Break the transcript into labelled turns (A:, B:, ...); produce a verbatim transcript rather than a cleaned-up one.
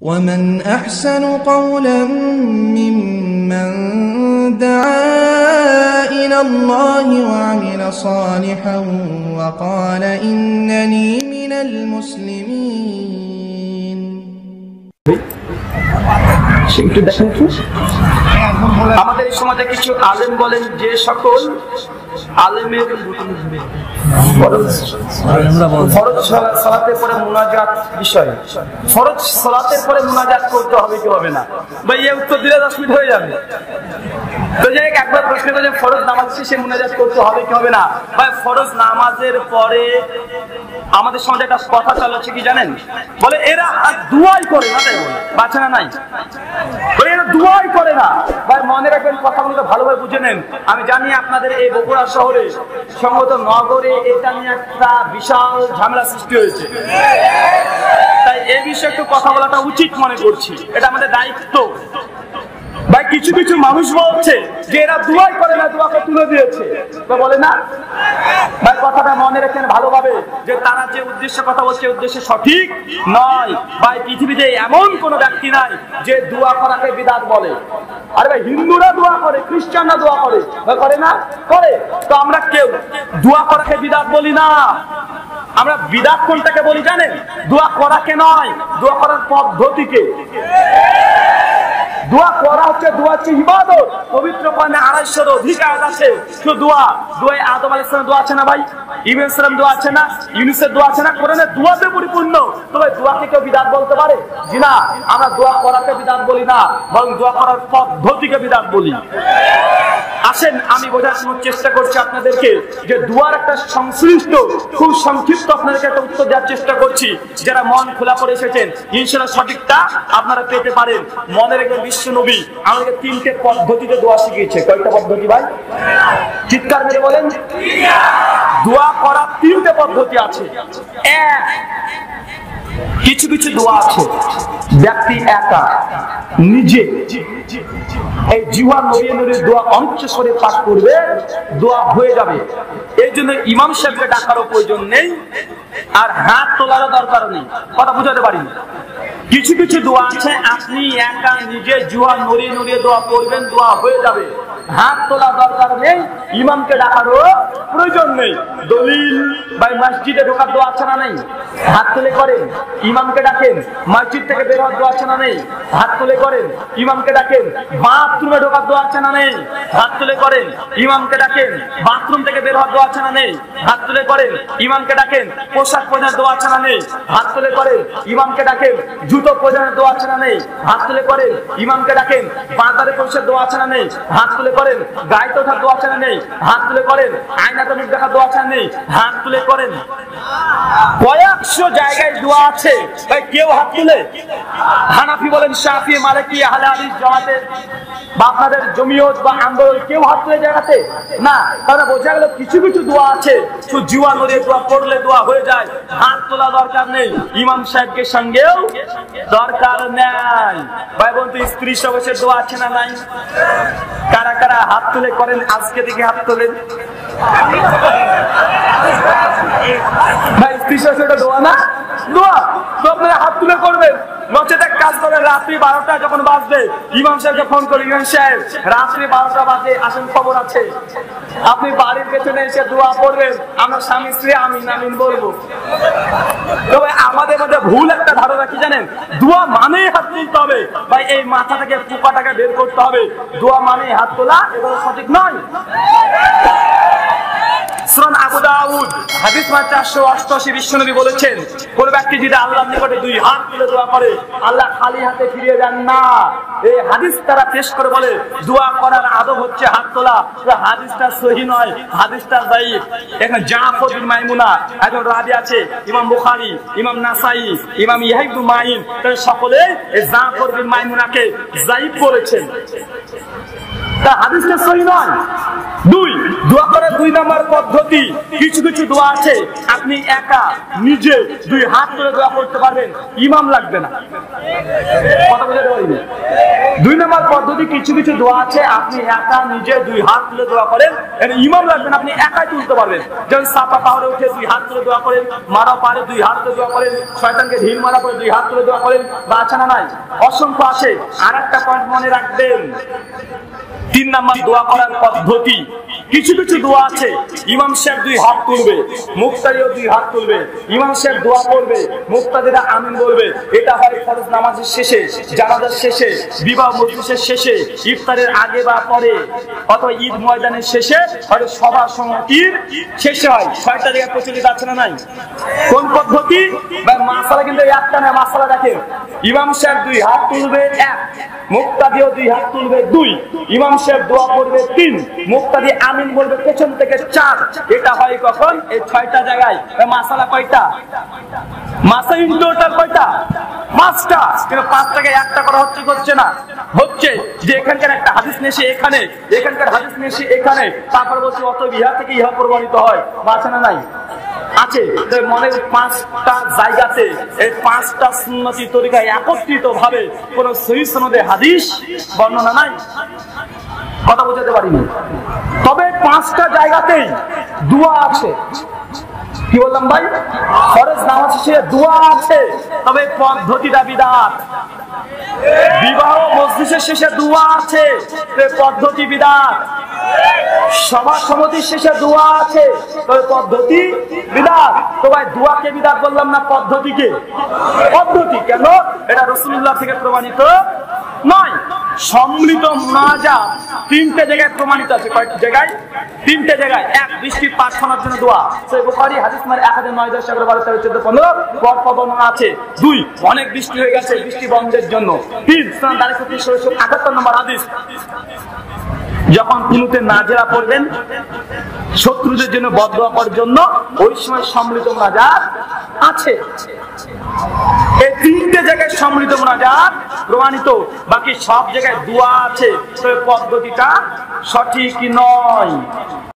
A: ومن أحسن قولا ممن دعا إلى الله وعمل صالحا وقال إنني من المسلمين.
B: আমাদের এই সমাজে কিছু আলেম বলেন যে সকল আলেমের ফরজ সালাতের পরে মুনাজাত বিষয়, ফরজ সালাতের পরে মুনাজাত করতে হবে কি হবে না, ভাই এই উত্তর দিলে দশ মিনিট হয়ে যাবে। তো যাই হোক, একবার প্রশ্ন করে ফরজ নামাজ শেষে মুনাজাত করতে হবে কি হবে না, ভাই ফরজ নামাজের পরে আমাদের সমাজে একটা কথা চালাচ্ছে কি জানেন, বলে এরা দুয়াই করে না, তাই বলে বাচ্চা না নাই, বলে এরা দুয়াই করে না। ভাই মনে রাখবেন, কথাগুলো ভালোভাবে বুঝে নেন। আমি জানি আপনাদের এই বগুড়া শহরে সংগত নগরে এটা নিয়ে একটা বিশাল ঝামেলা সৃষ্টি হয়েছে, তাই এই বিষয়ে একটু কথা বলাটা উচিত মনে করছি, এটা আমাদের দায়িত্ব। ভাই কিছু কিছু মানুষ বলছে যে এরা দুয়াই করে না, দোয়াকে তুলে দিয়েছে, তো বলে না। ভাই কথাটা মনে রাখেন ভালোভাবে, যে তারা যে উদ্দেশ্যে কথা বলছে উদ্দেশ্য সঠিক নয়। ভাই পৃথিবীতে এমন কোন ব্যক্তি নাই যে দোয়া করাকে বিদআত বলে। আরে ভাই হিন্দুরা দোয়া করে, খ্রিস্টানরা দোয়া করে, করে না করে, তো আমরা কেউ দোয়া করাকে বিদআত বলি না। আমরা বিদআত কোনটাকে বলি জানেন? দোয়া করাকে নয়, দোয়া করার পদ্ধতিকে। দোয়া করা হচ্ছে, দোয়া হচ্ছে ইবাদত। পবিত্র কোরআনে আড়াইশোর অধিক আয়াত আছে শুধু দোয়া। দোয়ায় আদম আলাইহিস সালাম দোয়া আছে না ভাই? ইব্রাহিম আলাইহিস সালাম দোয়া আছে না? ইউনূসের দোয়া আছে না? কোরআনে দোয়াতে পরিপূর্ণ। তবে দোয়াকে কেউ বিদআত বলতে পারে? জি না, আমরা দোয়া করাকে বিদআত বলি না, বরং দোয়া করার পদ্ধতিকে বিদআত বলি। আসেন আমি বোঝানোর চেষ্টা করছি আপনাদেরকে যে দোয়ার একটা সংশ্লিষ্ট খুব সংক্ষিপ্ত আপনাদেরকে একটা উত্তর দেওয়ার চেষ্টা করছি। যারা মন খোলা করে এসেছেন ইনশাআল্লাহ সঠিকটা আপনারা পেতে পারেন। মনে রেখে বিশ্ব নবী আমাদেরকে তিনটে পদ্ধতিতে দোয়া শিখিয়েছে। কয়টা পদ্ধতি ভাই? চিৎকার মেরে বলেন। দোয়া করার তিনটে পদ্ধতি আছে। এক, কিছু কিছু দোয়া আছে ব্যক্তি একা নিজে এই জিহ্বা নড়িয়ে নড়িয়ে দোয়া অনিচ্ছা স্বরে পাঠ করবে, দোয়া হয়ে যাবে। এই জন্য ইমাম সাহেবকে ডাকারও প্রয়োজন নেই, আর হাত তোলারও দরকার নেই। কথা বুঝাতে পারিনি? কিছু কিছু দোয়া আছে আপনি একা নিজে জিহ্বা নড়িয়ে নড়িয়ে দোয়া করবেন, দোয়া হয়ে যাবে, হাত তোলা দরকার নেই, ইমামকে ডাকারও প্রয়োজন নেই। দলিল ভাই মসজিদে ঢোকার দোয়া আছে না নেই? হাত তুলে করেন, ইমামকে ডাকেন। মসজিদ থেকে বের হওয়ার দোয়া আছে না নেই? হাত তুলে করেন, ইমামকে ডাকেন। বাথরুমে ঢোকার দোয়া আছে না নেই? হাত তুলে করেন, ইমামকে ডাকেন। বাথরুম থেকে বের হওয়ার দোয়া আছে না নেই? হাত তুলে করেন, ইমামকে ডাকেন। পোশাক পরিধানের দোয়া আছে না নেই? হাত তুলে করেন, ইমামকে ডাকেন। জুতো পরিধানের দোয়া আছে না নেই? হাত তুলে করেন, ইমামকে ডাকেন। বাজারে পৌঁছার দোয়া আছে না নেই? হাত তুলে করেন। গাড়িতে ওঠার দোয়া আছে না নেই? হাত তুলে করেন। আয়নাতে মুখ দেখার দোয়া আছে না নেই? হাত তুলে করেন। কয়েকশো জায়গায় দোয়া আছে, ভাই কেউ হাত তুলে? হানাফি বলেন, শাফি, মালিকি, আহলে হাদিস, জামাতে বা আপনাদের জমিয়ত বা আন্দোলন কেউ হাত তুলে জায়গাতে না। তাহলে বোঝা গেল কিছু কিছু দোয়া আছে শুধু জিহ্বা নড়িয়ে দোয়া পড়লে দোয়া হয়ে যায়, হাত তোলা দরকার নেই, ইমাম সাহেবকে সঙ্গেও দরকার নেই। ভাই বন্ধু স্ত্রী সবশের দোয়া আছে না নাই? কারা কারা হাত তুলে করেন আজকে থেকে হাত তোলেন। ভাই স্ত্রী সবশের দোয়া না? দোয়া তো আপনারা হাত তুলে করবেন। নচেত এক কাজ করেন, রাত্রি বারোটা যখন বাজবে ইমাম সাহেবকে ফোন করি, ইমাম সাহেব রাত্রি বারোটা বাজে আসেন, খবর আছে। আপনি বাড়ির পেছনে এসে দোয়া পড়বেন, আমরা স্বামী স্ত্রী আমিন আমিন বলবো। তবে আমাদের মধ্যে ভুল একটা ধারণা কি জানেন, দোয়া মানেই হাত তুলতে হবে। ভাই এই মাথা থেকে পোকাটাকে বের করতে হবে, দোয়া মানেই হাত তোলা, এগুলো সঠিক নয়। সুনান আবু দাউদ হাদিস নম্বর চারশো অষ্টআশি বিশ্বনবী বলেছেন, কোন ব্যক্তি যদি আল্লাহর নিকটে দুই হাত তুলে দোয়া করে আল্লাহ খালি হাতে ফিরিয়ে যান না। এই হাদিস তারা পেশ করে বলে দোয়া করার আদব হচ্ছে হাত তোলা। হাদিসটা সহিহ নয়, হাদিসটা যায়িফ। এখানে জাফর বিন মাইমুনা একজন রাবী আছে, ইমাম বুখারী, ইমাম নাসাঈ, ইমাম ইয়াহইয়া ইবনে মাঈন সকলে এই জাফর বিন মাইমুনাকে যায়িফ বলেছেন। তা হাদিসটা সহিহ নয়। দুই, দোয়া করার দুই নম্বর পদ্ধতি, কিছু কিছু দোয়া আছে আপনি একা নিজে দুই হাত তুলে দোয়া করতে পারবেন, ইমাম লাগবে না। কথা বুঝতে পারিনি? দুই নম্বর পদ্ধতি, কিছু কিছু দোয়া আছে আপনি একা নিজে দুই হাত তুলে দোয়া করেন, এটা ইমাম লাগবেন, আপনি একাই তুলতে পারবেন। যেমন সাপা পাহাড়ে উঠে দুই হাত তুলে দোয়া করেন, মারা পারে দুই হাত তুলে দোয়া করেন, শয়তানকে ঢিল মারা করে দুই হাত তুলে দোয়া করেন, বা আছে না নাই, অসংখ্য আসে। আর একটা পয়েন্ট মনে রাখবেন, তিন নাম্বার দোয়া করার পদ্ধতি, কিছু কিছু দোয়া আছে ইমাম সাহেব দুই হাত তুলবে, মুক্তাদিও দুই হাত তুলবে, ইমাম সাহেব দোয়া করবে, মুক্তাদিরা আমিন বলবে। এটা হয় ফরজ নামাজের শেষে, জানাজার শেষে, বিবাহ মজলিসের শেষে, ইফতারের আগে বা পরে, অথবা ঈদ ময়দানের শেষে, হয়তো সভা সমিতির শেষে হয়। ছয়টা জায়গায় প্রচলিত আছে না নাই? কোন পদ্ধতি? মাসালা কিন্তু একটা না, মাসালা দেখেন, ইমাম সাহেব দুই হাত তুলবে এক, মুক্তাদিও দুই হাত তুলবে দুই, ইমাম সাহেব দোয়া করবে তিন, মুক্তাদি আমিন বলবে পেছন থেকে চার। এটা হয় কখন? এই ছয়টা জায়গায়। মাসালা কয়টা? মাসা ইন টোটাল কয়টা? পাঁচটা। কিন্তু পাঁচটাকে একটা করা হচ্ছে হচ্ছে না, হচ্ছে যে এখানকার একটা হাদিস নেশে এখানে, এখানকার হাদিস নেশে এখানে, তারপর বলছি অত ইহা থেকে ইহা প্রমাণিত হয়, আছে না নাই? আছে। মনে পাঁচটা জায়গাতে এই পাঁচটা সুন্নতি তরিকায় একত্রিত ভাবে কোন সহিহ সনদে হাদিস বর্ণনা নাই। কথা বোঝাতে পারিনি। তবে পাঁচটা জায়গাতেই দোয়া আছে। কি বললাম ভাই? ফরজ নামাজ শেষে দোয়া আছে, তবে পদ্ধতিটা বিদআত। বিবাহ মজলিসের শেষে দোয়া আছে, পদ্ধতি বিদআত। সভা সমিতির শেষে দোয়া আছে, তবে পদ্ধতি বিদআত। তো ভাই দোয়াকে বিদআত বললাম না, পদ্ধতিকে? পদ্ধতি কেন? এটা রাসূলুল্লাহ থেকে প্রমাণিত নয়। সম্মিলিত মুনাজাত তিনটে জায়গায় প্রমাণিত আছে। কয়টা জায়গায়? তিনটে জায়গায়। এক, বৃষ্টির প্রার্থনার জন্য দোয়া, সহিহ বুখারী হাদিস নম্বর এক হাজার নয় দশ এগারো বারো তেরো চোদ্দ পনেরো, পর পর বর্ণনা আছে। দুই, অনেক বৃষ্টি হয়ে গেছে, বৃষ্টি বন্ধের জন্য। তিন, সুনান দারিকুতনি ষোলশো আটাত্তর নম্বর হাদিস, যখন কুনুতে নাজেরা পড়বেন শত্রুদের জন্য বদদোয়া করার জন্য, ওই সময় সম্মিলিত মুনাজাত আছে। এই তিনটে জায়গায় সম্মিলিত মুনাজাত প্রমাণিত, বাকি সব জায়গায় দোয়া আছে, তবে পদ্ধতিটা সঠিক নয়।